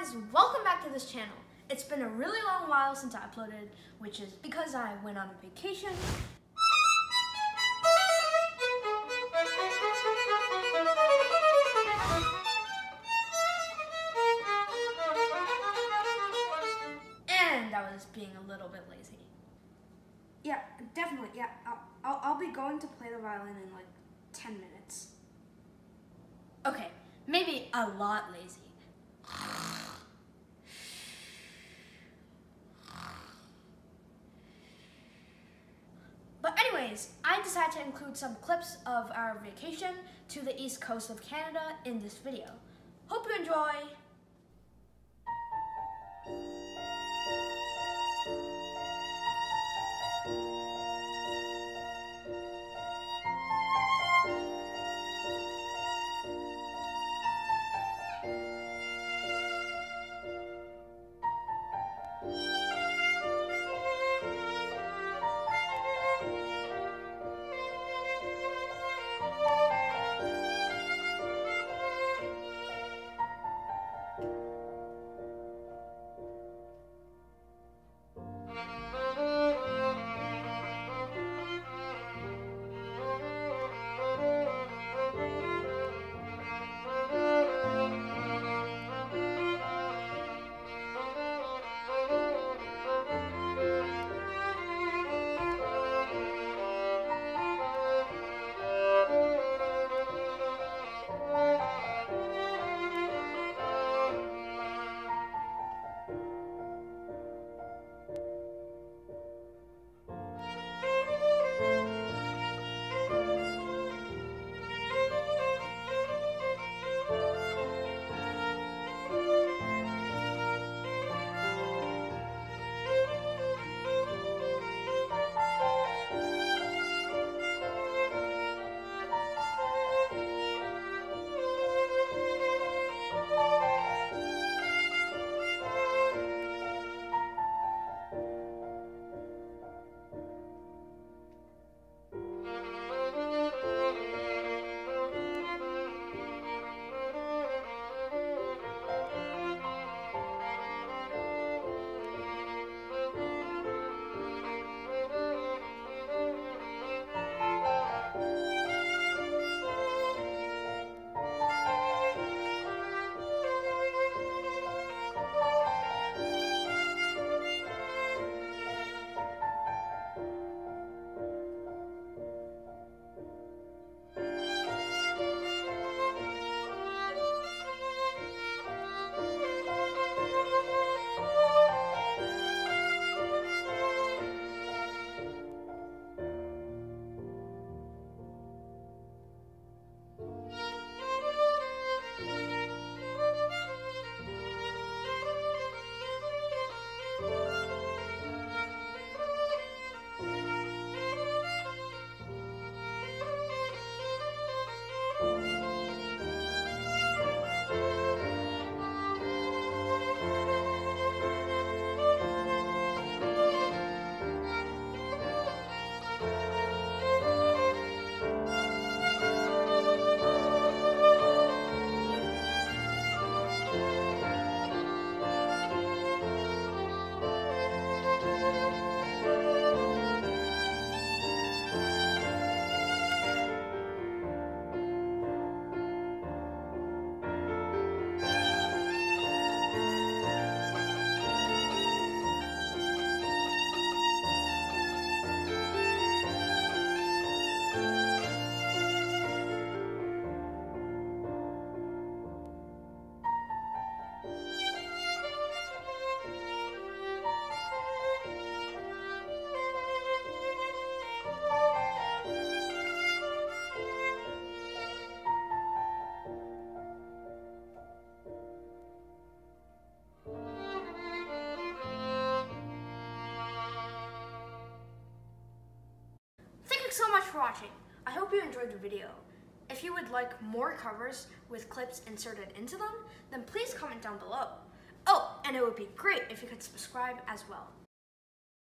guys, welcome back to this channel. It's been a really long while since I uploaded, which is because I went on a vacation. And I was being a little bit lazy. Yeah, definitely, yeah. I'll be going to play the violin in like 10 minutes. Okay, maybe a lot lazy. But anyways, I decided to include some clips of our vacation to the east coast of Canada in this video. Hope you enjoy! So much for watching. I hope you enjoyed the video. If you would like more covers with clips inserted into them, then please comment down below. Oh, and it would be great if you could subscribe as well.